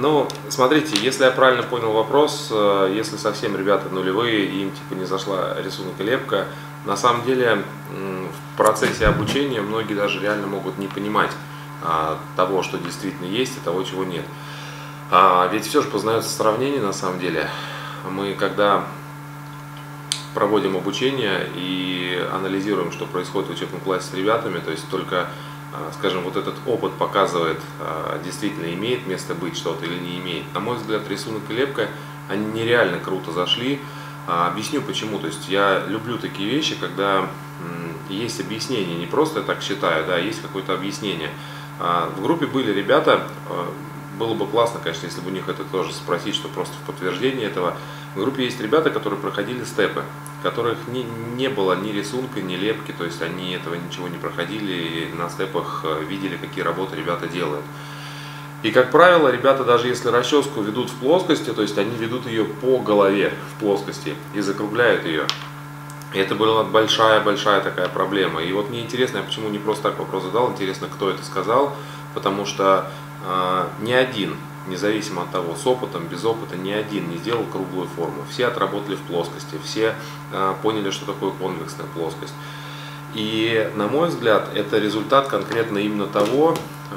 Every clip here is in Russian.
Ну, смотрите, если я правильно понял вопрос, если совсем ребята нулевые, и им типа не зашла рисунок и лепка, на самом деле в процессе обучения многие даже реально могут не понимать того, что действительно есть, и того, чего нет. Ведь все же познается сравнение на самом деле. Мы когда проводим обучение и анализируем, что происходит в учебном классе с ребятами, то есть только, скажем, вот этот опыт показывает, действительно имеет место быть что-то или не имеет. На мой взгляд, рисунок и лепка, они нереально круто зашли. Объясню почему. То есть я люблю такие вещи, когда есть объяснение, не просто я так считаю, да, есть какое-то объяснение. В группе были ребята, было бы классно, конечно, если бы у них это тоже спросить, что просто в подтверждение этого. В группе есть ребята, которые проходили степы, которых не было ни рисунка, ни лепки, то есть они этого ничего не проходили, и на степах видели, какие работы ребята делают. И, как правило, ребята, даже если расческу ведут в плоскости, то есть они ведут ее по голове в плоскости и закругляют ее. И это была большая такая проблема. И вот мне интересно, я почему не просто так вопрос задал, интересно, кто это сказал, потому что ни один, независимо от того, с опытом, без опыта, ни один не сделал круглую форму. Все отработали в плоскости, все поняли, что такое конвексная плоскость. И, на мой взгляд, это результат конкретно именно того,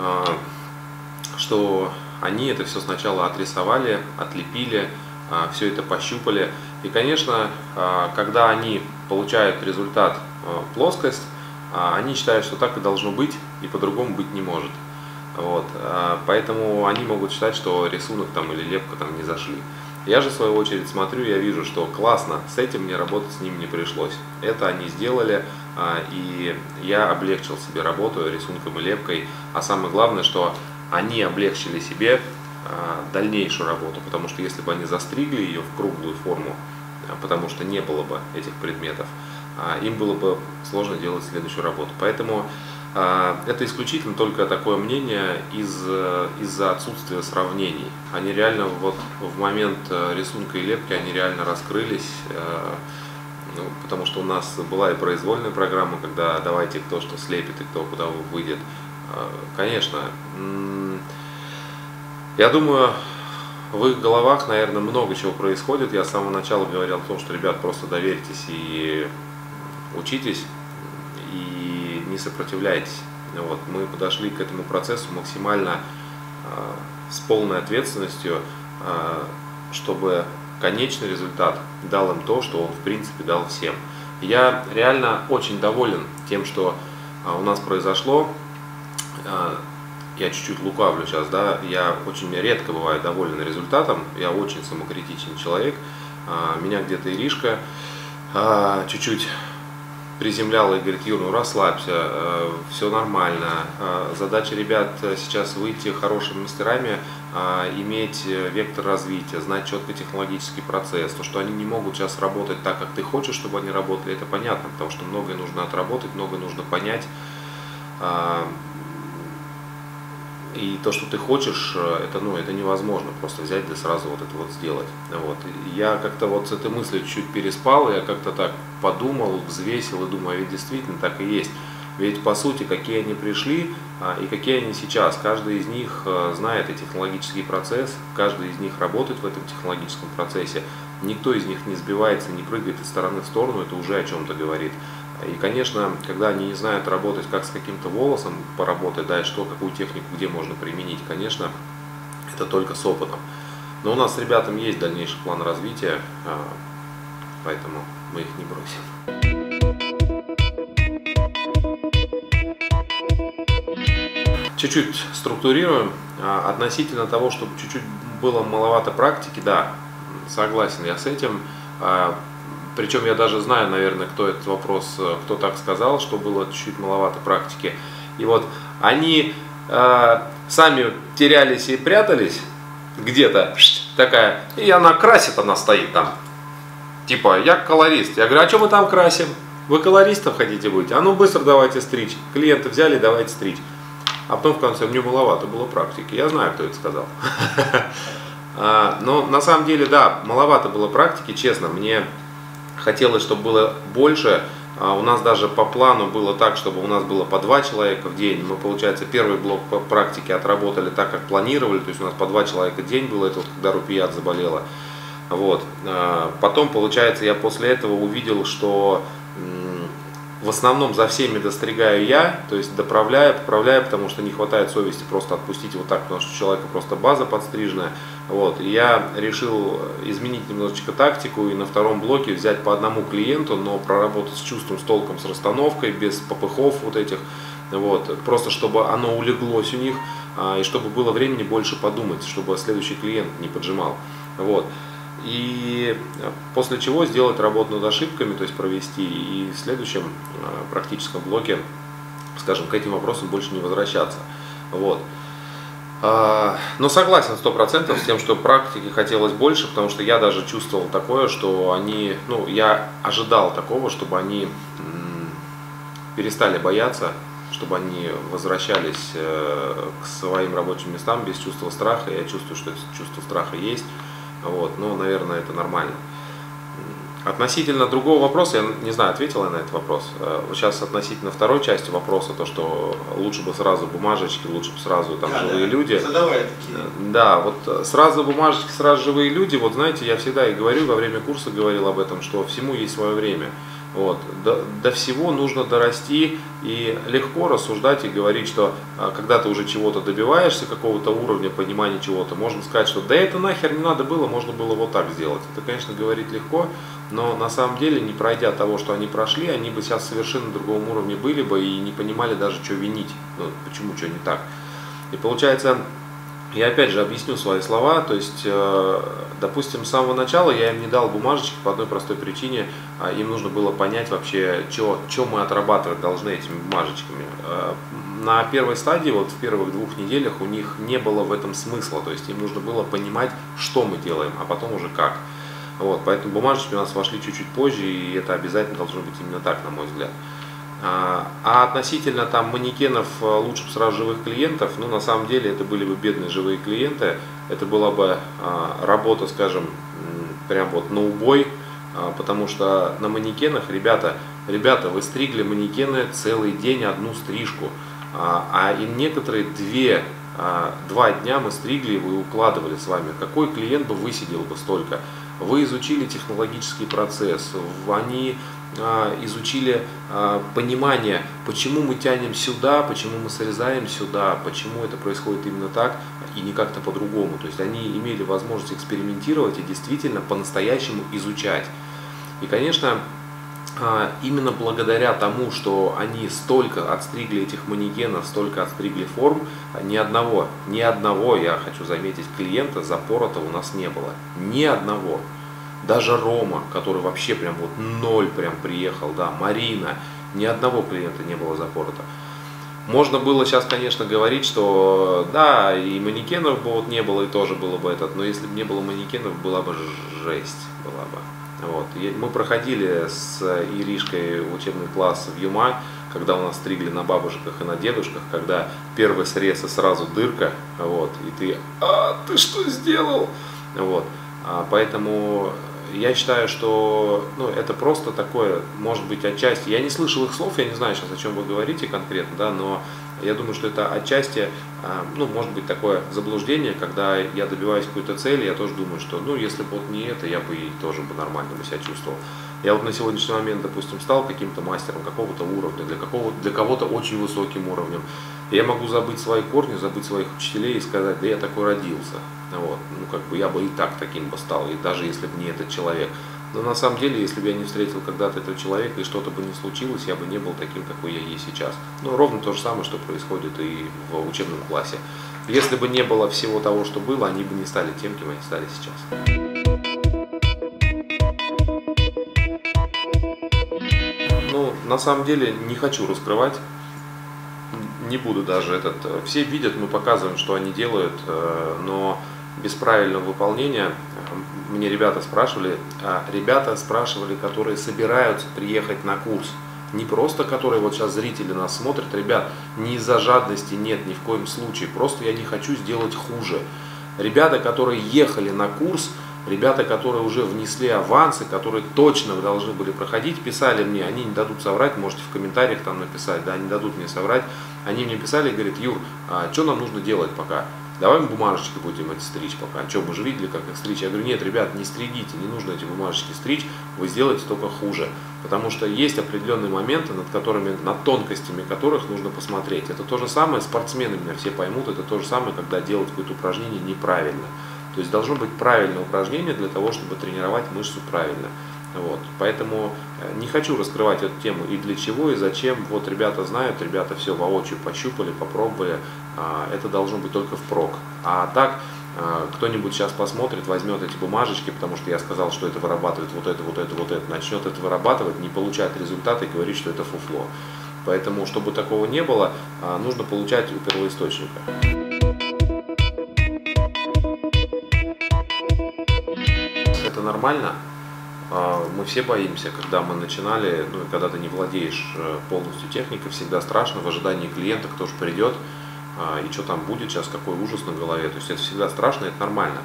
что они это все сначала отрисовали, отлепили, все это пощупали. И, конечно, когда они получают результат плоскость, они считают, что так и должно быть, и по-другому быть не может. Вот. Поэтому они могут считать, что рисунок там, или лепка там не зашли. Я же в свою очередь смотрю, я вижу, что классно, с этим мне работать с ними не пришлось. Это они сделали, и я облегчил себе работу рисунком и лепкой. А самое главное, что они облегчили себе дальнейшую работу, потому что если бы они застригли ее в круглую форму, потому что не было бы этих предметов, им было бы сложно делать следующую работу. Поэтому это исключительно только такое мнение из-за отсутствия сравнений. Они реально вот в момент рисунка и лепки они реально раскрылись, потому что у нас была и произвольная программа, когда давайте кто что слепит и кто куда выйдет. Конечно, я думаю, в их головах, наверное, много чего происходит. Я с самого начала говорил о том, что, ребят, просто доверьтесь и учитесь, и не сопротивляйтесь. Вот. Мы подошли к этому процессу максимально с полной ответственностью, чтобы конечный результат дал им то, что он, в принципе, дал всем. Я реально очень доволен тем, что у нас произошло. Я чуть-чуть лукавлю сейчас, да, я очень редко бываю доволен результатом, я очень самокритичный человек, меня где-то Иришка чуть-чуть приземляла и говорит: Юр, ну расслабься, все нормально, задача ребят сейчас выйти хорошими мастерами, иметь вектор развития, знать четко технологический процесс, то, что они не могут сейчас работать так, как ты хочешь, чтобы они работали, это понятно, потому что многое нужно отработать, многое нужно понять. И то, что ты хочешь, это невозможно просто взять да сразу вот это вот сделать. Вот. Я как-то вот с этой мыслью чуть переспал, я как-то так подумал, взвесил и думаю, ведь действительно так и есть. Ведь по сути, какие они пришли и какие они сейчас, каждый из них знает и технологический процесс, каждый из них работает в этом технологическом процессе, никто из них не сбивается, не прыгает из стороны в сторону, это уже о чем-то говорит. И, конечно, когда они не знают работать, как с каким-то волосом поработать, да, и что, какую технику где можно применить, конечно, это только с опытом. Но у нас с ребятами есть дальнейший план развития, поэтому мы их не бросим. Чуть-чуть структурируем. Относительно того, чтобы чуть-чуть было маловато практики, да, согласен я с этим. Причем я даже знаю, наверное, кто этот вопрос, кто так сказал, что было чуть-чуть маловато практики. И вот они сами терялись и прятались где-то, такая, и она красит, она стоит там. Типа, я колорист. Я говорю, а что мы там красим? Вы колористом хотите быть? А ну быстро давайте стричь. Клиенты взяли, давайте стричь. А потом в конце, мне маловато было практики. Я знаю, кто это сказал. Но на самом деле, да, маловато было практики, честно. Мне хотелось, чтобы было больше, У нас даже по плану было так, чтобы у нас было по 2 человека в день. Мы, получается, первый блок по практике отработали так, как планировали. То есть у нас по 2 человека в день было, это вот когда Рупият заболела. Вот. Потом, получается, я после этого увидел, что в основном за всеми достригаю я, то есть доправляю, поправляю, потому что не хватает совести просто отпустить вот так, потому что у человека просто база подстриженная. Вот. И я решил изменить немножечко тактику и на втором блоке взять по одному клиенту, но проработать с чувством, с толком, с расстановкой, без попыхов вот этих. Вот. Просто чтобы оно улеглось у них и чтобы было времени больше подумать, чтобы следующий клиент не поджимал. Вот. И после чего сделать работу над ошибками, то есть провести, и в следующем практическом блоке, скажем, к этим вопросам больше не возвращаться. Вот. Но согласен 100% с тем, что практики хотелось больше, потому что я даже чувствовал такое, что они, ну, я ожидал такого, чтобы они перестали бояться, чтобы они возвращались к своим рабочим местам без чувства страха. Я чувствую, что это чувство страха есть. Вот, но, наверное, это нормально. Относительно другого вопроса, я не знаю, ответил я на этот вопрос. Сейчас относительно второй части вопроса, то, что лучше бы сразу бумажечки, лучше бы сразу там живые люди. Задавай такие. Да, вот сразу бумажечки, сразу живые люди. Вот знаете, я всегда и говорю, во время курса говорил об этом, что всему есть свое время. Вот. До всего нужно дорасти и легко рассуждать и говорить, что когда ты уже чего-то добиваешься, какого-то уровня понимания чего-то, можно сказать, что да это нахер не надо было, можно было вот так сделать. Это, конечно, говорить легко, но на самом деле, не пройдя того, что они прошли, они бы сейчас совершенно на другом уровне были бы и не понимали даже, что винить, ну, почему, что не так. И получается, я опять же объясню свои слова, то есть, допустим, с самого начала я им не дал бумажечки по одной простой причине, им нужно было понять вообще, что мы отрабатывать должны этими бумажечками. На первой стадии, вот в первых 2 неделях у них не было в этом смысла, то есть им нужно было понимать, что мы делаем, а потом уже как. Вот, поэтому бумажечки у нас вошли чуть-чуть позже, и это обязательно должно быть именно так, на мой взгляд. А относительно там манекенов, лучше бы сразу живых клиентов, ну на самом деле это были бы бедные живые клиенты, это была бы работа, скажем, прям вот на убой, потому что на манекенах, ребята, вы стригли манекены целый день, одну стрижку, а и некоторые 2 дня мы стригли его и укладывали с вами. Какой клиент бы высидел бы столько? Вы изучили технологический процесс, они изучили понимание, почему мы тянем сюда, почему мы срезаем сюда, почему это происходит именно так и не как-то по-другому. То есть они имели возможность экспериментировать и действительно по-настоящему изучать. И, конечно, именно благодаря тому, что они столько отстригли этих манекенов, столько отстригли форм, ни одного, я хочу заметить, клиента запорота у нас не было. Ни одного. Даже Рома, который вообще прям вот 0 прям приехал, да, Марина, ни одного клиента не было запорота. Можно было сейчас, конечно, говорить, что да, и манекенов бы вот не было, и тоже было бы этот, но если бы не было манекенов, была бы жесть, была бы. Вот. Мы проходили с Иришкой учебный класс в ЮМА, когда у нас стригли на бабушках и на дедушках, когда первый срез и сразу дырка, вот, и ты, ты что сделал? Вот. Поэтому я считаю, что это просто такое, может быть, отчасти, я не слышал их слов, я не знаю сейчас, о чем вы говорите конкретно, да, но я думаю, что это отчасти, может быть, такое заблуждение, когда я добиваюсь какой-то цели, я тоже думаю, что, если бы вот не это, я бы и тоже бы нормально бы себя чувствовал. Я вот на сегодняшний момент, допустим, стал каким-то мастером какого-то уровня, для кого-то очень высоким уровнем. Я могу забыть свои корни, забыть своих учителей и сказать, да я такой родился. Вот. Я бы и так таким бы стал, и даже если бы не этот человек. Но на самом деле, если бы я не встретил когда-то этого человека и что-то бы не случилось, я бы не был таким, какой я есть сейчас. Ровно то же самое, что происходит и в учебном классе. Если бы не было всего того, что было, они бы не стали тем, кем они стали сейчас. На самом деле не хочу раскрывать, не буду даже все видят, мы показываем, что они делают, но без правильного выполнения, мне ребята спрашивали, которые собираются приехать на курс, не просто которые вот сейчас зрители нас смотрят, ребят, не из-за жадности, нет, ни в коем случае, просто я не хочу сделать хуже. Ребята, которые ехали на курс, Ребята, которые уже внесли авансы, которые точно должны были проходить, писали мне, они не дадут соврать, можете в комментариях там написать, да, не дадут мне соврать. Они мне писали и говорят: Юр, а что нам нужно делать пока? Давай мы бумажечки будем эти стричь пока. Что, мы же видели, как их стричь? Я говорю: нет, ребят, не стригите, не нужно эти бумажечки стричь, вы сделаете только хуже. Потому что есть определенные моменты, над которыми, над тонкостями которых нужно посмотреть. Это то же самое, спортсмены меня все поймут, это то же самое, когда делать какое-то упражнение неправильно. То есть должно быть правильное упражнение для того, чтобы тренировать мышцу правильно. Вот. Поэтому не хочу раскрывать эту тему и для чего, и зачем. Вот ребята знают, ребята все воочию пощупали, попробовали. Это должно быть только впрок. А так, кто-нибудь сейчас посмотрит, возьмет эти бумажечки, потому что я сказал, что это вырабатывает вот это, начнет это вырабатывать, не получает результаты и говорит, что это фуфло. Поэтому, чтобы такого не было, нужно получать у первоисточника. Это нормально. Мы все боимся, когда мы начинали, ну и когда ты не владеешь полностью техникой, всегда страшно в ожидании клиента, кто же придет и что там будет сейчас, какой ужас на голове. То есть это всегда страшно, это нормально.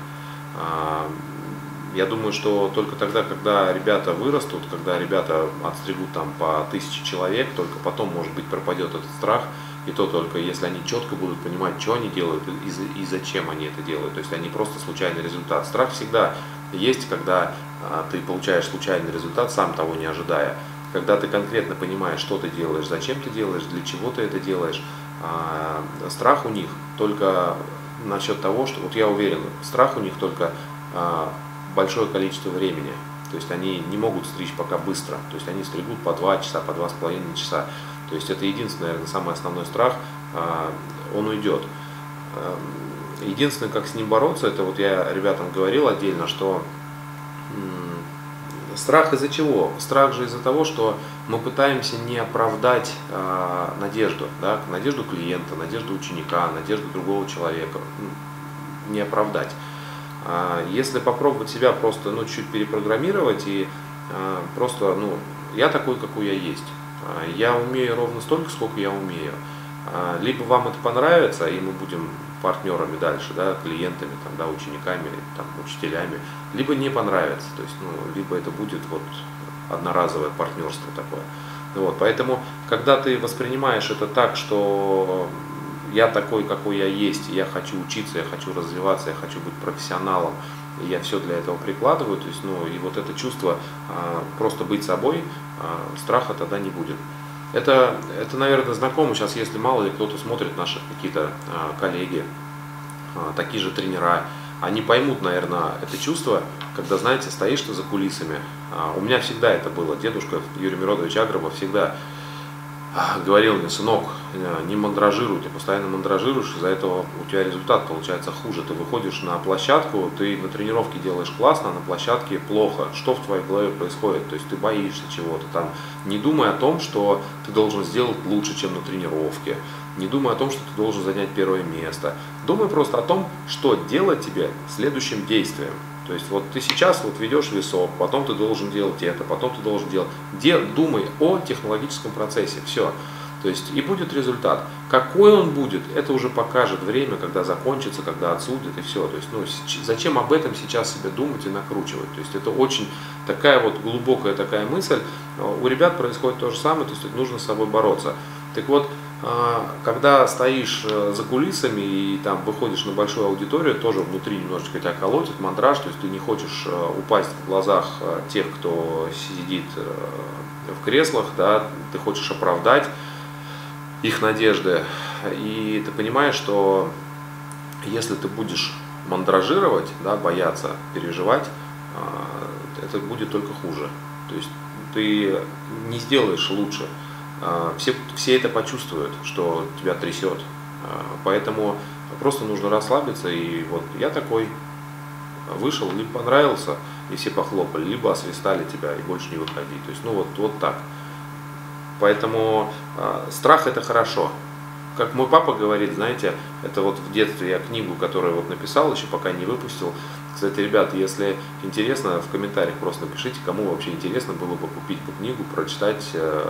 Я думаю, что только тогда, когда ребята вырастут, когда ребята отстригут там по 1000 человек, только потом, может быть, пропадет этот страх. И то только если они четко будут понимать, что они делают и зачем они это делают. То есть они просто случайный результат. Страх всегда есть, когда ты получаешь случайный результат, сам того не ожидая. Когда ты конкретно понимаешь, что ты делаешь, зачем ты делаешь, для чего ты это делаешь. Страх у них только насчет того, что, вот я уверен, страх у них только большое количество времени. То есть они не могут стричь пока быстро. То есть они стригут по 2 часа, по 2,5 часа. То есть это единственный, наверное, самый основной страх, он уйдет. Единственное, как с ним бороться, это вот я ребятам говорил отдельно, что страх из-за чего? Страх же из-за того, что мы пытаемся не оправдать надежду, да, надежду клиента, надежду ученика, надежду другого человека, не оправдать. Если попробовать себя просто чуть перепрограммировать и просто, я такой, какой я есть. Я умею ровно столько, сколько я умею. Либо вам это понравится, и мы будем партнерами дальше, да, клиентами, там, да, учениками, там, учителями, либо не понравится, то есть, либо это будет вот одноразовое партнерство такое. Вот, поэтому, когда ты воспринимаешь это так, что я такой, какой я есть, я хочу учиться, я хочу развиваться, я хочу быть профессионалом, и я все для этого прикладываю, то есть, и вот это чувство просто быть собой, страха тогда не будет. Это, наверное, знакомо сейчас, если мало ли кто-то смотрит, наши какие-то коллеги, такие же тренера, они поймут, наверное, это чувство, когда, знаете, стоишь ты за кулисами. У меня всегда это было. Дедушка Юрий Миродович Агробов всегда говорил мне: сынок, не мандражируй, ты постоянно мандражируешь, из-за этого у тебя результат получается хуже. Ты выходишь на площадку, ты на тренировке делаешь классно, а на площадке плохо. Что в твоей голове происходит? То есть ты боишься чего-то там. Не думай о том, что ты должен сделать лучше, чем на тренировке. Не думай о том, что ты должен занять первое место. Думай просто о том, что делать тебе следующим действием. То есть вот ты сейчас ведешь весок, потом ты должен делать это, потом ты должен делать. Думай о технологическом процессе, все. То есть и будет результат. Какой он будет, это уже покажет время, когда закончится, когда отсудят и все. То есть, зачем об этом сейчас себе думать и накручивать? То есть это очень такая вот глубокая такая мысль. У ребят происходит то же самое, то есть нужно с собой бороться. Так вот, когда стоишь за кулисами и там выходишь на большую аудиторию, тоже внутри немножечко тебя колотит мандраж, то есть ты не хочешь упасть в глазах тех, кто сидит в креслах, да, ты хочешь оправдать их надежды, и ты понимаешь, что если ты будешь мандражировать, да, бояться, переживать, это будет только хуже. То есть ты не сделаешь лучше. Все это почувствуют, что тебя трясет. Поэтому просто нужно расслабиться. И вот я такой вышел, либо понравился, и все похлопали, либо освистали тебя и больше не выходи. То есть, вот так. Поэтому страх — это хорошо. Как мой папа говорит, знаете, это вот в детстве я книгу, которую вот написал, еще пока не выпустил. Кстати, ребят, если интересно, в комментариях просто напишите, кому вообще интересно было бы купить бы книгу, прочитать.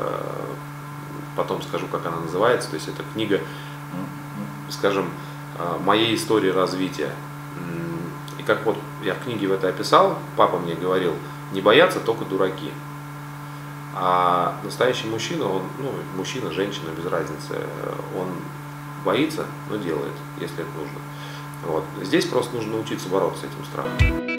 Потом скажу, как она называется. То есть это книга, скажем, моей истории развития. И как вот я в книге в это описал, папа мне говорил, не боятся только дураки. А настоящий мужчина, он, ну, мужчина, женщина, без разницы, он боится, но делает, если это нужно. Вот. Здесь просто нужно научиться бороться с этим страхом.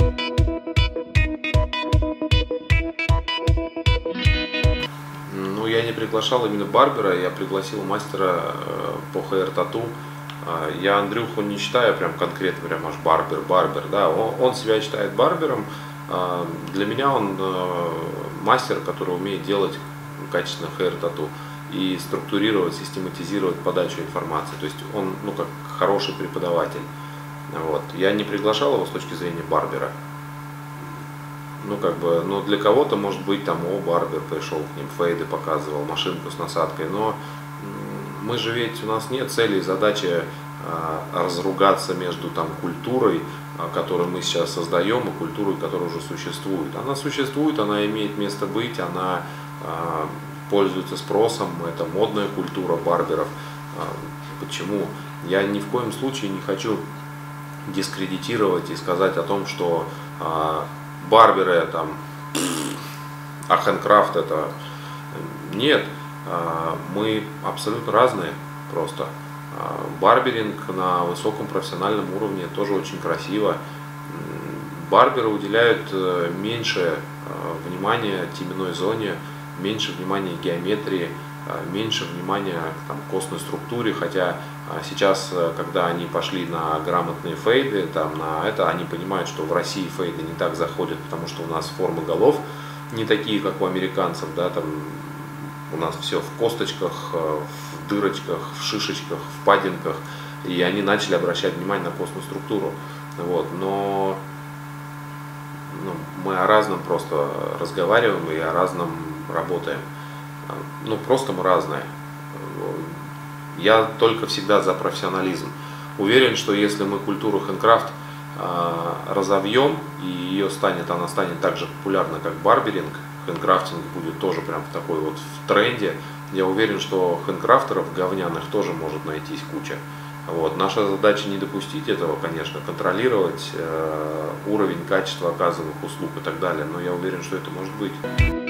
Ну, я не приглашал именно барбера, я пригласил мастера по хейр-тату. Я Андрюху не считаю прям конкретно, прям аж барбер, да, он себя считает барбером. Для меня он мастер, который умеет делать качественно хейр-тату и структурировать, систематизировать подачу информации. То есть он, ну, как хороший преподаватель. Вот. Я не приглашал его с точки зрения барбера. Ну, как бы, ну, для кого-то, может быть, там, барбер пришел к ним, фейды показывал, машинку с насадкой, но мы же ведь, у нас нет цели и задачи разругаться между там культурой, которую мы сейчас создаем, и культурой, которая уже существует. Она существует, она имеет место быть, она пользуется спросом, это модная культура барберов. Почему? Я ни в коем случае не хочу дискредитировать и сказать о том, что барберы там, а хэндкрафт это... Нет, мы абсолютно разные просто. Барберинг на высоком профессиональном уровне тоже очень красиво. Барберы уделяют меньше внимания теменной зоне, меньше внимания геометрии, меньше внимания там, костной структуре, хотя сейчас, когда они пошли на грамотные фейды, там, на это, они понимают, что в России фейды не так заходят, потому что у нас формы голов не такие, как у американцев, да, там у нас все в косточках, в дырочках, в шишечках, в падинках, и они начали обращать внимание на костную структуру. Вот. Но мы о разном просто разговариваем и о разном работаем. Ну, просто мы разные. Я только всегда за профессионализм. Уверен, что если мы культуру хэндкрафт разовьем, и она станет так же популярна, как барберинг, хэндкрафтинг будет тоже прям в такой вот в тренде, я уверен, что хэндкрафтеров говняных тоже может найтись куча. Вот. Наша задача не допустить этого, конечно, контролировать уровень, качество оказываемых услуг и так далее, но я уверен, что это может быть.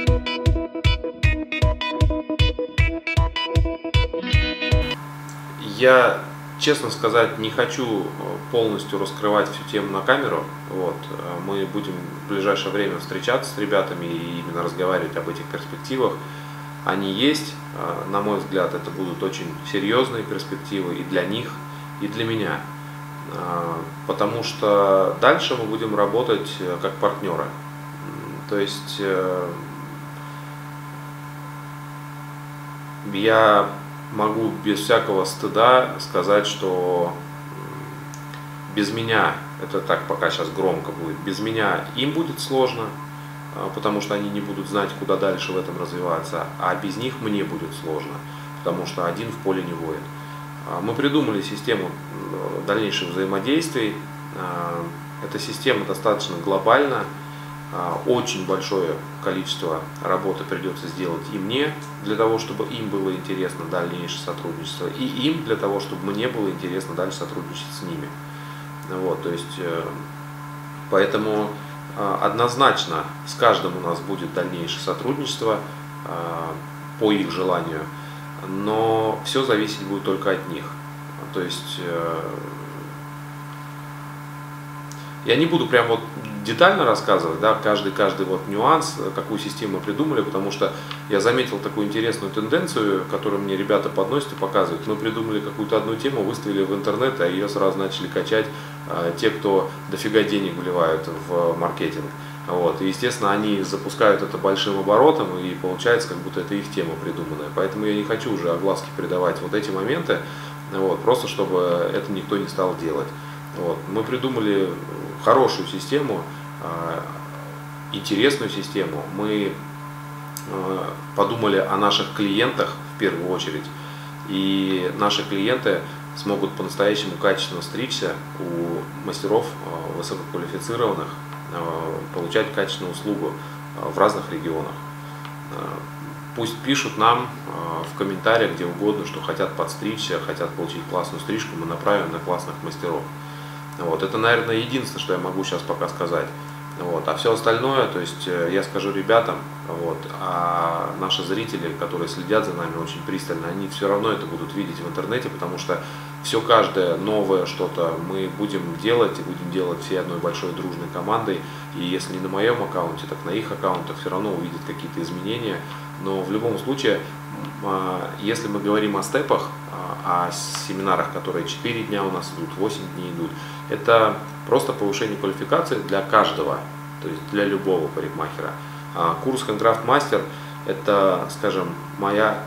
Я, честно сказать, не хочу полностью раскрывать всю тему на камеру. Вот. Мы будем в ближайшее время встречаться с ребятами и именно разговаривать об этих перспективах. Они есть, на мой взгляд, это будут очень серьезные перспективы и для них, и для меня. Потому что дальше мы будем работать как партнеры. То есть я могу без всякого стыда сказать, что без меня, это так пока сейчас громко будет, без меня им будет сложно, потому что они не будут знать, куда дальше в этом развиваться, а без них мне будет сложно, потому что один в поле не воин. Мы придумали систему дальнейших взаимодействий, эта система достаточно глобальна, очень большое количество работы придется сделать и мне, для того, чтобы им было интересно дальнейшее сотрудничество, и им для того, чтобы мне было интересно дальше сотрудничать с ними. Вот, то есть, поэтому однозначно с каждым у нас будет дальнейшее сотрудничество по их желанию, но все зависеть будет только от них. То есть я не буду прям вот детально рассказывать, да, каждый вот нюанс, какую систему мы придумали, потому что я заметил такую интересную тенденцию, которую мне ребята подносят и показывают. Мы придумали какую-то одну тему, выставили в интернет, а ее сразу начали качать те, кто дофига денег вливают в маркетинг. Вот. И, естественно, они запускают это большим оборотом, и получается, как будто это их тема придуманная. Поэтому я не хочу уже огласки придавать вот эти моменты, вот, просто чтобы это никто не стал делать. Вот. Мы придумали хорошую систему, интересную систему. Мы подумали о наших клиентах в первую очередь. И наши клиенты смогут по-настоящему качественно стричься у мастеров высококвалифицированных, получать качественную услугу в разных регионах. Пусть пишут нам в комментариях где угодно, что хотят подстричься, хотят получить классную стрижку, мы направим на классных мастеров. Вот. Это, наверное, единственное, что я могу сейчас пока сказать. Вот. А все остальное, то есть я скажу ребятам, вот, а наши зрители, которые следят за нами очень пристально, они все равно это будут видеть в интернете, потому что все каждое новое что-то мы будем делать, и будем делать всей одной большой дружной командой. И если не на моем аккаунте, так на их аккаунтах все равно увидят какие-то изменения. Но в любом случае, если мы говорим о степах, о семинарах, которые 4 дня у нас идут, 8 дней идут, это просто повышение квалификации для каждого, то есть для любого парикмахера. Курс Handcraft Master — это, скажем, моя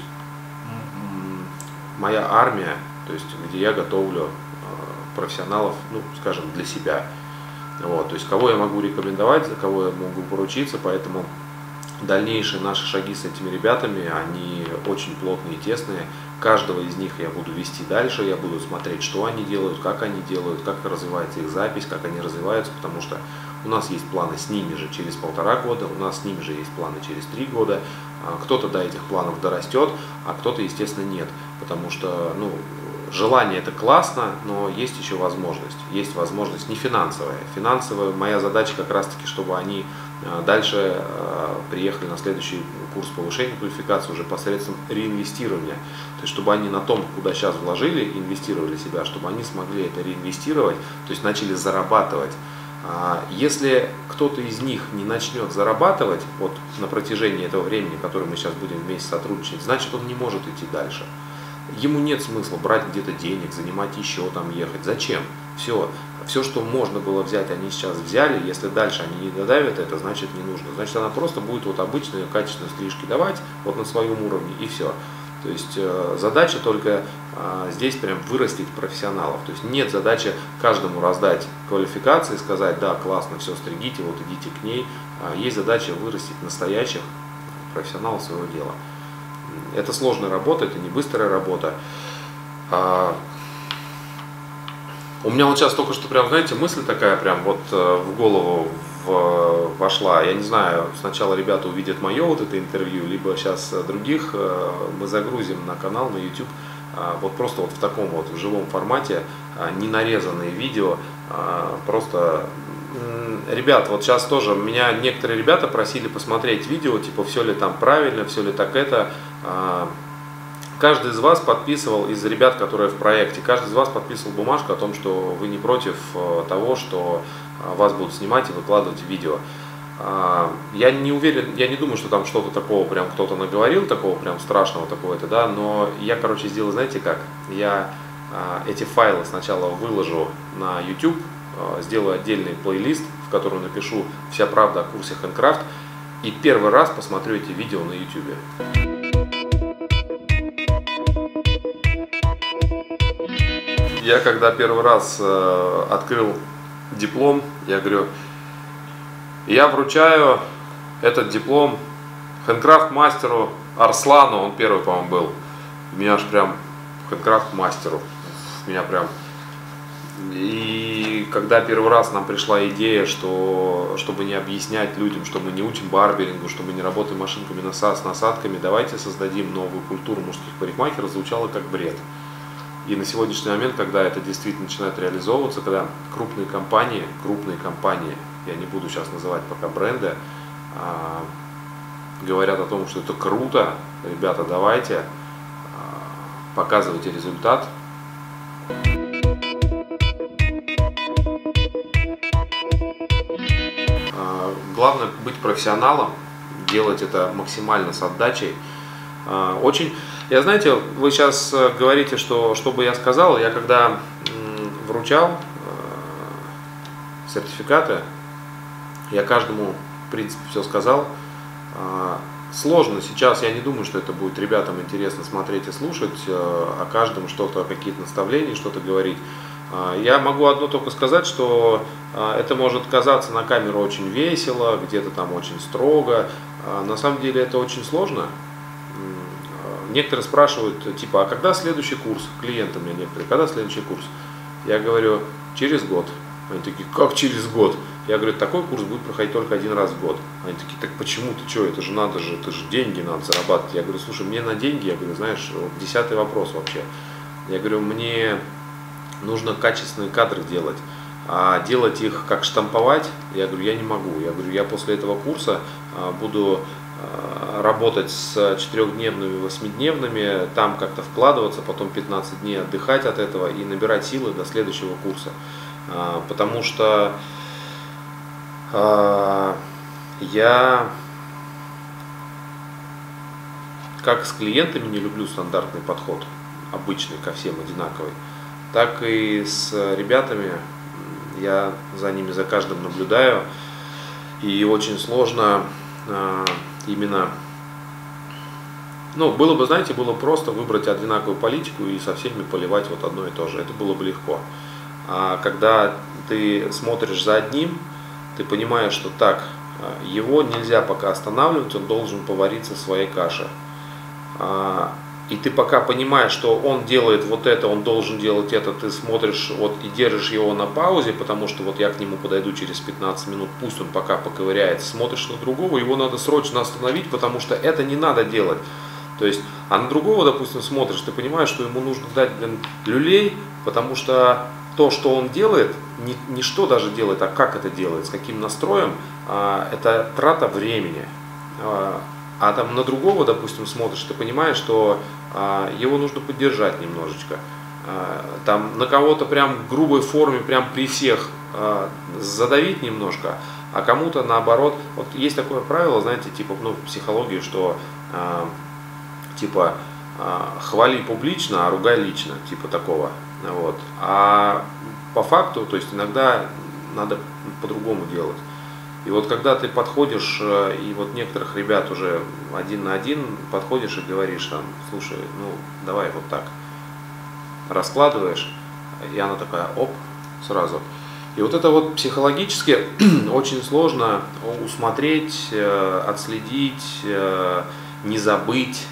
армия, то есть где я готовлю профессионалов, ну, скажем, для себя. Вот, то есть кого я могу рекомендовать, за кого я могу поручиться, поэтому дальнейшие наши шаги с этими ребятами, они очень плотные и тесные. Каждого из них я буду вести дальше, я буду смотреть, что они делают, как развивается их запись, как они развиваются, потому что у нас есть планы с ними же через 1,5 года, у нас с ними же есть планы через 3 года. Кто-то до этих планов дорастет, а кто-то, естественно, нет, потому что, ну, желание — это классно, но есть еще возможность. Есть возможность не финансовая. Финансовая моя задача как раз-таки, чтобы они дальше приехали на следующий курс повышения квалификации уже посредством реинвестирования. То есть, чтобы они на том, куда сейчас вложили, инвестировали себя, чтобы они смогли это реинвестировать, то есть начали зарабатывать. Если кто-то из них не начнет зарабатывать вот на протяжении этого времени, которое мы сейчас будем вместе сотрудничать, значит, он не может идти дальше. Ему нет смысла брать где-то денег, занимать еще там, ехать. Зачем? Все, что можно было взять, они сейчас взяли. Если дальше они не додавят это, значит не нужно. Значит, она просто будет вот обычные качественные стрижки давать вот на своем уровне, и все. То есть задача только здесь прям вырастить профессионалов. То есть нет задачи каждому раздать квалификации, сказать: да, классно, все, стригите, вот идите к ней. Есть задача вырастить настоящих профессионалов своего дела. Это сложная работа, это не быстрая работа. У меня вот сейчас только что прям, знаете, мысль такая прям вот в голову вошла. Я не знаю, сначала ребята увидят мое вот это интервью, либо сейчас других мы загрузим на канал, на YouTube, вот просто вот в таком вот в живом формате, не нарезанные видео, просто... Ребят, вот сейчас тоже меня некоторые ребята просили посмотреть видео, типа, все ли там правильно, все ли так это. Каждый из вас подписывал, из ребят, которые в проекте, каждый из вас подписывал бумажку о том, что вы не против того, что вас будут снимать и выкладывать видео. Я не уверен, я не думаю, что там что-то такого прям кто-то наговорил, такого прям страшного такого-то, да, но я, короче, сделаю, знаете как, я эти файлы сначала выложу на YouTube, сделаю отдельный плейлист, в котором напишу «Вся правда о курсе Handcraft», и первый раз посмотрю эти видео на YouTube. Я когда первый раз открыл диплом, я говорю, я вручаю этот диплом Handcraft мастеру Арслану, он первый, по-моему, был. Меня аж прям Handcraft мастеру, меня прям... И когда первый раз нам пришла идея, что чтобы не объяснять людям, что мы не учим барберингу, что мы не работаем машинками с насадками, давайте создадим новую культуру мужских парикмахеров, звучало как бред. И на сегодняшний момент, когда это действительно начинает реализовываться, когда крупные компании, я не буду сейчас называть пока бренды, говорят о том, что это круто, ребята, давайте, показывайте результат. Главное быть профессионалом, делать это максимально с отдачей. Я, знаете, вы сейчас говорите, что бы я сказал, я когда вручал сертификаты, я каждому, в принципе, все сказал. Сложно сейчас, я не думаю, что это будет ребятам интересно смотреть и слушать, о каждом что-то, какие-то наставления, что-то говорить. Я могу одно только сказать, что это может казаться на камеру очень весело, где-то там очень строго. На самом деле это очень сложно. Некоторые спрашивают, типа, а когда следующий курс? Клиенты мне некоторые, когда следующий курс? Я говорю, через год. Они такие, как через год? Я говорю, такой курс будет проходить только 1 раз в год. Они такие, так почему ты что, это же деньги надо зарабатывать. Я говорю, слушай, мне на деньги, я говорю, знаешь, вот 10-й вопрос вообще. Я говорю, мне нужно качественные кадры делать. А делать их как штамповать, я говорю, я не могу. Я говорю, я после этого курса буду работать с 4-дневными, 8-дневными, там как-то вкладываться, потом 15 дней отдыхать от этого и набирать силы до следующего курса. Потому что я как с клиентами не люблю стандартный подход, обычный, ко всем одинаковый, так и с ребятами, я за ними, за каждым наблюдаю, и очень сложно именно, было бы, знаете, было просто выбрать одинаковую политику и со всеми поливать вот одно и то же, это было бы легко. А когда ты смотришь за одним, ты понимаешь, что так, его нельзя пока останавливать, он должен повариться в своей каше. И ты пока понимаешь, что он делает вот это, он должен делать это, ты смотришь вот и держишь его на паузе, потому что вот я к нему подойду через 15 минут, пусть он пока поковыряется, смотришь на другого, его надо срочно остановить, потому что это не надо делать. То есть, а на другого, допустим, смотришь, ты понимаешь, что ему нужно дать, люлей, потому что то, что он делает, не что даже делает, а как это делает, с каким настроем, это трата времени. А там на другого, допустим, смотришь, ты понимаешь, что его нужно поддержать немножечко. Там на кого-то прям в грубой форме, прям при всех задавить немножко, а кому-то наоборот. Вот есть такое правило, знаете, типа, в психологии, что типа хвали публично, а ругай лично, типа такого. Вот. А по факту, то есть иногда надо по-другому делать. И вот когда ты подходишь, и вот некоторых ребят уже один на один подходишь и говоришь там, слушай, давай вот так, раскладываешь, и она такая, оп, сразу. И вот это вот психологически очень сложно усмотреть, отследить, не забыть.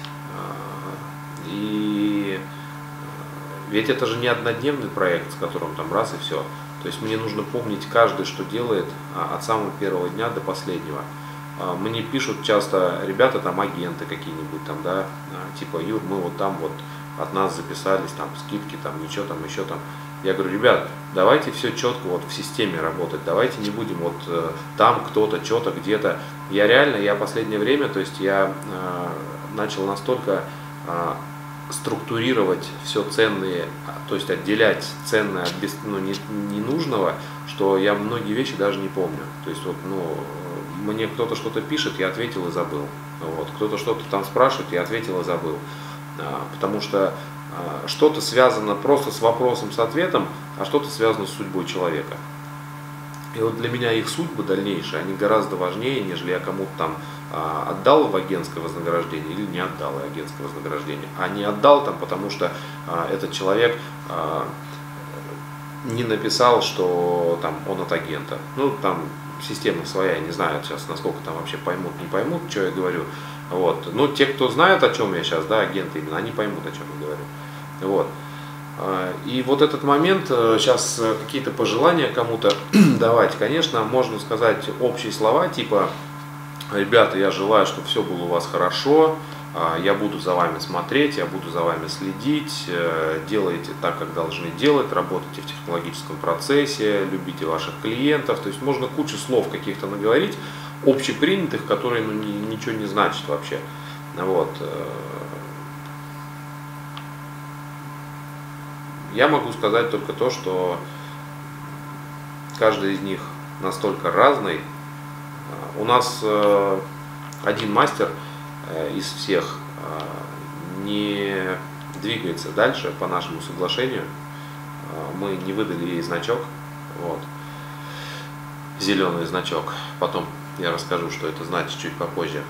И ведь это же не однодневный проект, с которым там раз и все. То есть мне нужно помнить каждый, что делает от самого первого дня до последнего. Мне пишут часто ребята, там агенты какие-нибудь, там, да, типа, Юр, мы вот там вот от нас записались, там скидки, там ничего, там еще там. Я говорю, ребят, давайте все четко вот в системе работать, давайте не будем вот там кто-то, что-то, где-то. Я последнее время, то есть я начал настолько структурировать все ценные, то есть отделять ценное от ненужного, что я многие вещи даже не помню. То есть вот, мне кто-то что-то пишет, я ответил и забыл. Вот. Кто-то что-то там спрашивает, я ответил и забыл. Потому что что-то связано просто с вопросом, с ответом, а что-то связано с судьбой человека. И вот для меня их судьбы дальнейшие, они гораздо важнее, нежели я кому-то там отдал в агентское вознаграждение или не отдал в агентское вознаграждение. А не отдал там, потому что этот человек не написал, что там он от агента. Там система своя, я не знаю сейчас, насколько там вообще поймут, не поймут, что я говорю. Вот. Те, кто знают, о чем я сейчас, да, агенты именно, они поймут, о чем я говорю. Вот. И вот этот момент, сейчас какие-то пожелания кому-то давать, конечно, можно сказать общие слова, типа, ребята, я желаю, чтобы все было у вас хорошо, я буду за вами смотреть, я буду за вами следить, делайте так, как должны делать, работайте в технологическом процессе, любите ваших клиентов, то есть можно кучу слов каких-то наговорить, общепринятых, которые ничего не значат вообще. Вот. Я могу сказать только то, что каждый из них настолько разный. У нас один мастер из всех не двигается дальше по нашему соглашению. Мы не выдали ей значок, вот, зеленый значок. Потом я расскажу, что это значит чуть попозже.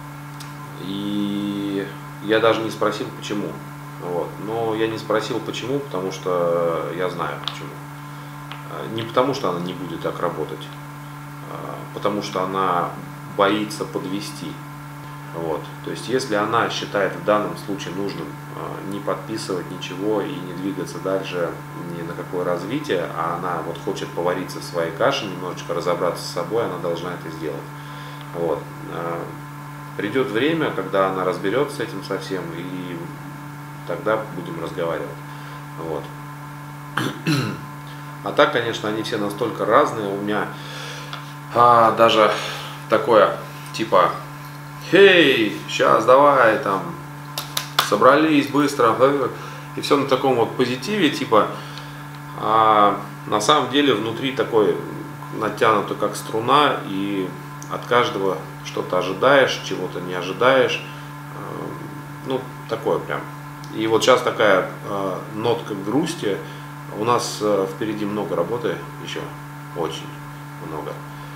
И я даже не спросил, почему. Вот. Но я не спросил, почему, потому что я знаю почему. Не потому, что она не будет так работать, потому что она боится подвести. Вот. То есть, если она считает в данном случае нужным не подписывать ничего и не двигаться дальше ни на какое развитие, а она вот хочет повариться в своей каше, немножечко разобраться с собой, она должна это сделать. Вот. Придет время, когда она разберется с этим совсем, и тогда будем разговаривать. Вот. А так, конечно, они все настолько разные. У меня даже такое, типа, хей, сейчас давай, там, собрались быстро, и все на таком вот позитиве, типа, а на самом деле внутри такой натянуто как струна, и от каждого что-то ожидаешь, чего-то не ожидаешь, ну, такое прям. И вот сейчас такая нотка грусти, у нас впереди много работы еще, очень много.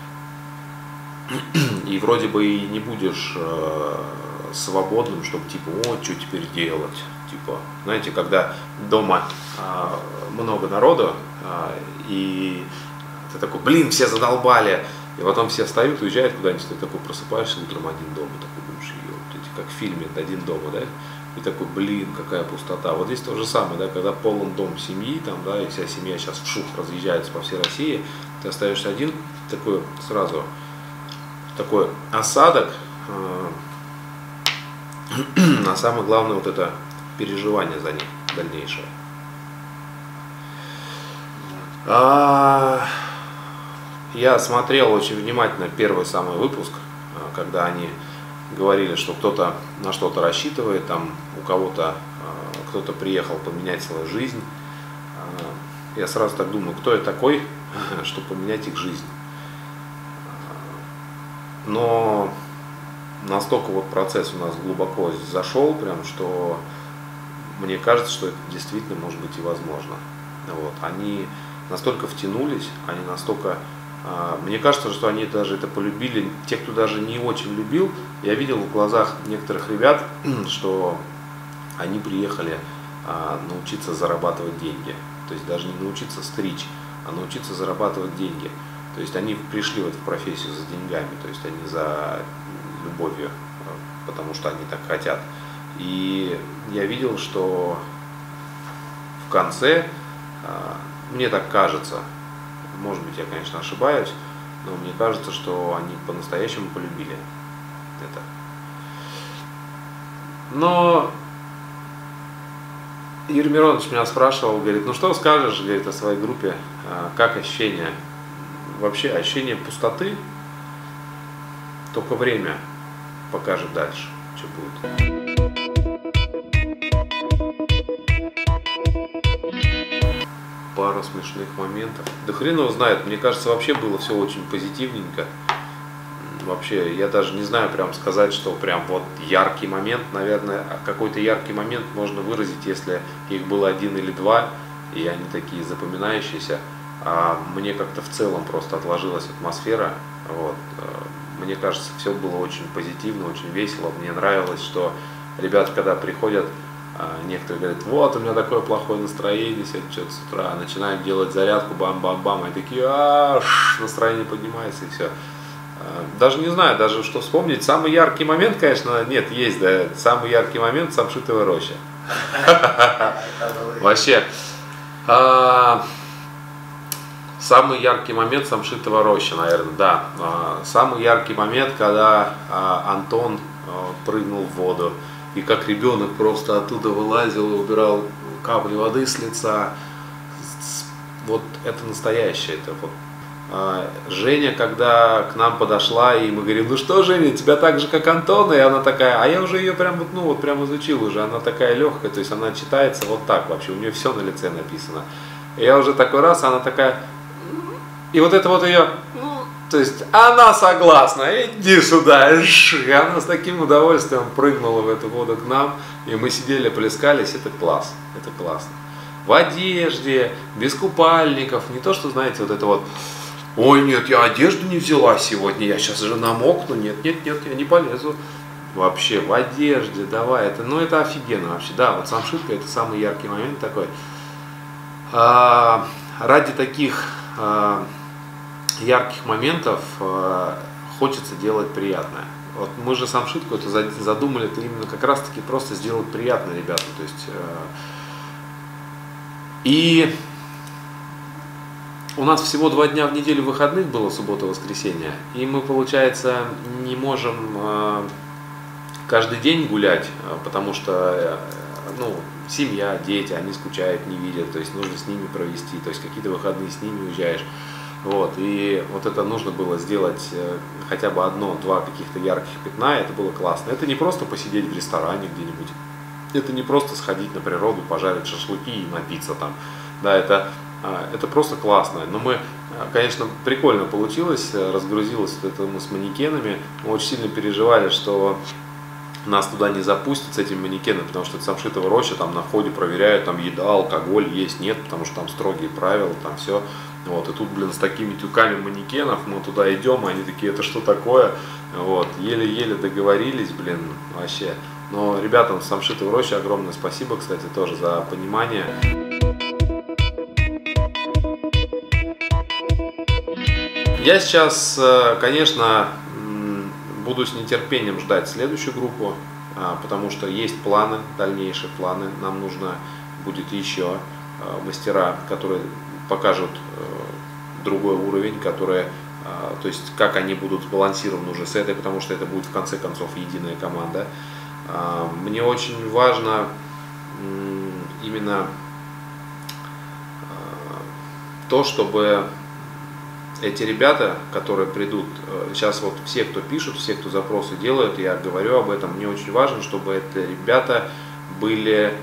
И вроде бы и не будешь свободным, чтобы типа, о, что теперь делать. Типа, знаете, когда дома много народу, и ты такой, блин, все задолбали. И потом все встают, уезжают куда-нибудь, ты такой просыпаешься утром один дома, такой думаешь, как в фильме «Один дома», да? И такой, блин, какая пустота. Вот здесь то же самое, да, когда полон дом семьи, там, да, и вся семья сейчас вшух разъезжается по всей России, ты остаешься один, такой сразу, такой осадок, а самое главное вот это переживание за них дальнейшее. Я смотрел очень внимательно первый самый выпуск, когда они говорили, что кто-то на что-то рассчитывает, там у кого-то кто-то приехал поменять свою жизнь. Я сразу так думаю, кто я такой, чтобы поменять их жизнь. Но настолько вот процесс у нас глубоко зашел, прям, что мне кажется, что это действительно может быть и возможно. Вот. Они настолько втянулись, они настолько... Мне кажется, что они даже это полюбили. Те, кто даже не очень любил, я видел в глазах некоторых ребят, что они приехали научиться зарабатывать деньги. То есть даже не научиться стричь, а научиться зарабатывать деньги. То есть они пришли в эту профессию за деньгами, то есть они за любовью, потому что они так хотят. И я видел, что в конце, мне так кажется, может быть, я, конечно, ошибаюсь, но мне кажется, что они по-настоящему полюбили это. Но Юрий Миронович меня спрашивал, говорит, ну что скажешь, говорит, о своей группе, как ощущение? Вообще ощущение пустоты, только время покажет дальше, что будет. Пару смешных моментов. Да хрен его знает, мне кажется, вообще было все очень позитивненько. Вообще, я даже не знаю прям сказать, что прям вот яркий момент, наверное, какой-то яркий момент можно выразить, если их было один или два, и они такие запоминающиеся. А мне как-то в целом просто отложилась атмосфера. Вот. Мне кажется, все было очень позитивно, очень весело. Мне нравилось, что ребята, когда приходят, некоторые говорят, вот у меня такое плохое настроение, что-то с утра, начинаем делать зарядку, бам-бам-бам, и такие, настроение поднимается, и все. Даже не знаю, даже что вспомнить. Самый яркий момент, конечно, нет, есть, да, самый яркий момент — Самшитова роща. Вообще, самый яркий момент — Самшитова роща, наверное, да. Самый яркий момент, когда Антон прыгнул в воду, и как ребенок просто оттуда вылазил и убирал капли воды с лица. Вот это настоящее. Это вот. Женя, когда к нам подошла, и мы говорим, ну что, Женя, тебя так же, как Антона? И она такая, а я уже ее прям, ну вот прям изучил уже, она такая легкая, то есть она читается вот так вообще, у нее все на лице написано. И я уже такой раз, она такая, и вот это вот ее, то есть она согласна, иди сюда, и она с таким удовольствием прыгнула в эту воду к нам, и мы сидели, плескались, это класс, это классно. В одежде, без купальников, не то, что, знаете, вот это вот, ой, нет, я одежду не взяла сегодня, я сейчас же намокну, нет, я не полезу. Вообще, в одежде, давай, это, ну это офигенно вообще, да, вот Самшитка — это самый яркий момент такой. Ради таких ярких моментов хочется делать приятное. Вот мы же Самшитку это задумали, это именно как раз таки просто сделать приятно ребятам. То есть, и у нас всего 2 дня в неделю выходных было, суббота и воскресенье, и мы, получается, не можем каждый день гулять, потому что ну, семья, дети, они скучают, не видят, то есть нужно с ними провести, то есть какие-то выходные с ними уезжаешь. Вот, и вот это нужно было сделать хотя бы одно-два каких-то ярких пятна, это было классно. Это не просто посидеть в ресторане где-нибудь, это не просто сходить на природу, пожарить шашлыки и напиться там. Да, это просто классно. Но мы, конечно, прикольно получилось, разгрузилось это мы с манекенами. Мы очень сильно переживали, что нас туда не запустят с этим манекеном, потому что это Самшитова роща, там на входе проверяют, там еда, алкоголь есть, нет, потому что там строгие правила, там все. Вот, и тут, блин, с такими тюками манекенов мы туда идем, и они такие, это что такое? Вот, еле-еле договорились, блин, вообще. Но ребятам с Самшитовой рощи огромное спасибо, кстати, тоже за понимание. Я сейчас, конечно, буду с нетерпением ждать следующую группу, потому что есть планы, дальнейшие планы. Нам нужно будет еще мастера, которые покажут другой уровень, которые, то есть как они будут сбалансированы уже с этой, потому что это будет в конце концов единая команда. Мне очень важно именно то, чтобы эти ребята, которые придут, сейчас вот все, кто пишут, все, кто запросы делают, я говорю об этом, мне очень важно, чтобы эти ребята были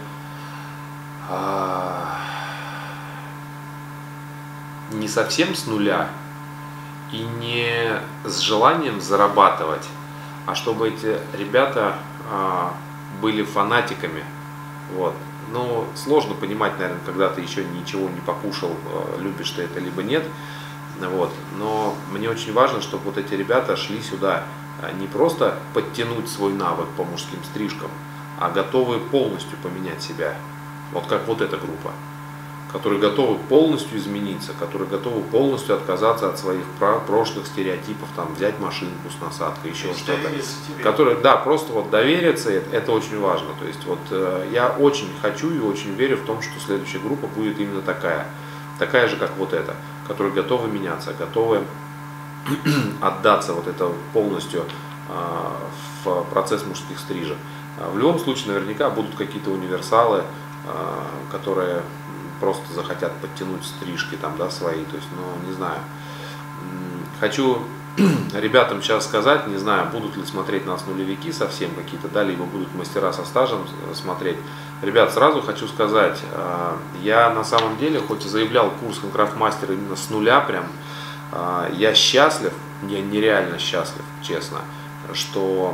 не совсем с нуля и не с желанием зарабатывать, а чтобы эти ребята были фанатиками. Вот. Ну, сложно понимать, наверное, когда ты еще ничего не покушал, любишь ты это либо нет. Вот. Но мне очень важно, чтобы вот эти ребята шли сюда не просто подтянуть свой навык по мужским стрижкам, а готовы полностью поменять себя. Вот как вот эта группа, которые готовы полностью измениться, которые готовы полностью отказаться от своих прошлых стереотипов, там, взять машинку с насадкой, еще что-то. Которые, да, просто вот довериться, это очень важно. То есть вот я очень хочу и очень верю в том, что следующая группа будет именно такая же, как вот эта, которые готовы меняться, готовы отдаться вот это полностью в процесс мужских стрижек. В любом случае, наверняка будут какие-то универсалы, которые просто захотят подтянуть стрижки там, да, свои, то есть, ну, не знаю. Хочу ребятам сейчас сказать, не знаю, будут ли смотреть нас нулевики совсем какие-то, да, либо будут мастера со стажем смотреть. Ребят, сразу хочу сказать, я на самом деле, хоть и заявлял курс Handcraft Master именно с нуля прям, я счастлив, я нереально счастлив, честно, что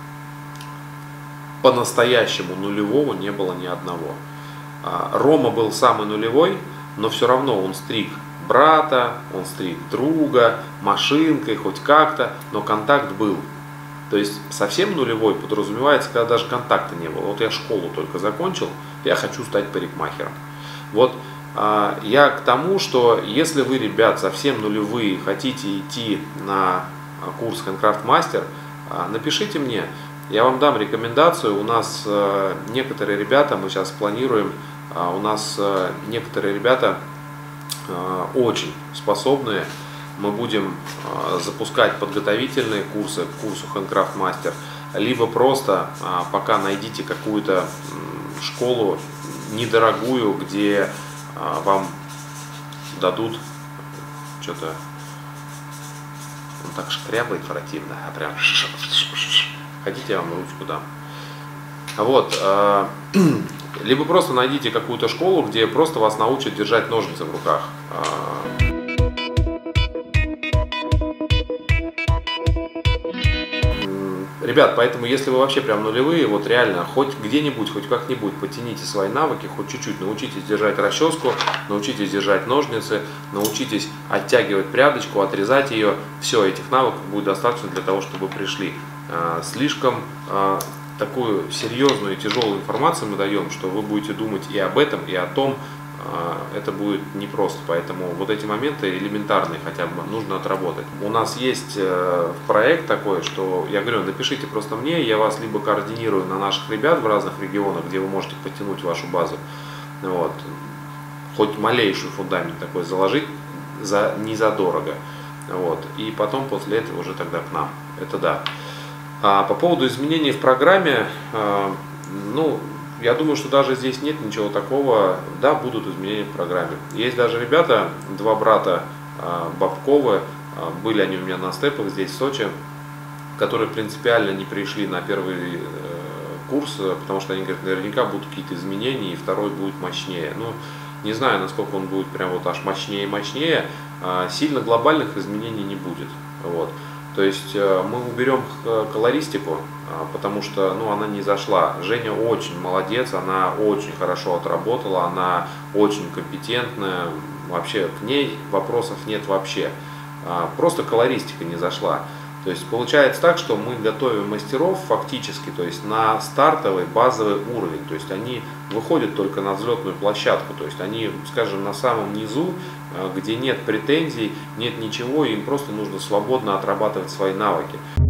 по-настоящему нулевого не было ни одного. Рома был самый нулевой, но все равно он стриг брата, он стриг друга, машинкой, хоть как-то, но контакт был. То есть совсем нулевой подразумевается, когда даже контакта не было. Вот я школу только закончил, я хочу стать парикмахером. Вот я к тому, что если вы, ребят, совсем нулевые, хотите идти на курс Handcraft Master, напишите мне. Я вам дам рекомендацию. У нас некоторые ребята, мы сейчас планируем, у нас некоторые ребята очень способные. Мы будем запускать подготовительные курсы к курсу Handcraft Master, либо просто пока найдите какую-то школу недорогую, где вам дадут что-то, он так шкрябает противно, а прям хотите, я вам ручку дам. Вот. Либо просто найдите какую-то школу, где просто вас научат держать ножницы в руках. Ребят, поэтому если вы вообще прям нулевые, вот реально, хоть где-нибудь, хоть как-нибудь потяните свои навыки, хоть чуть-чуть, научитесь держать расческу, научитесь держать ножницы, научитесь оттягивать прядочку, отрезать ее. Все, этих навыков будет достаточно для того, чтобы вы пришли. Слишком такую серьезную и тяжелую информацию мы даем, что вы будете думать и об этом, и о том, это будет непросто. Поэтому вот эти моменты элементарные хотя бы нужно отработать. У нас есть проект такой, что я говорю, напишите просто мне, я вас либо координирую на наших ребят в разных регионах, где вы можете подтянуть вашу базу, вот, хоть малейший фундамент такой заложить не задорого. Вот, и потом после этого уже тогда к нам. Это да. А по поводу изменений в программе, ну, Я думаю, что даже здесь нет ничего такого. Да, будут изменения в программе. Есть даже ребята, два брата Бабковы, были они у меня на степах здесь, в Сочи, которые принципиально не пришли на первый курс, потому что они говорят, наверняка будут какие-то изменения, и второй будет мощнее. Ну, не знаю, насколько он будет прям вот аж мощнее и мощнее. Сильно глобальных изменений не будет. Вот. То есть мы уберем колористику, потому что ну, она не зашла. Женя очень молодец, она очень хорошо отработала, она очень компетентная. Вообще к ней вопросов нет вообще. Просто колористика не зашла. То есть получается так, что мы готовим мастеров фактически, то есть на стартовый базовый уровень, то есть они выходят только на взлетную площадку, то есть они, скажем, на самом низу, где нет претензий, нет ничего, им просто нужно свободно отрабатывать свои навыки.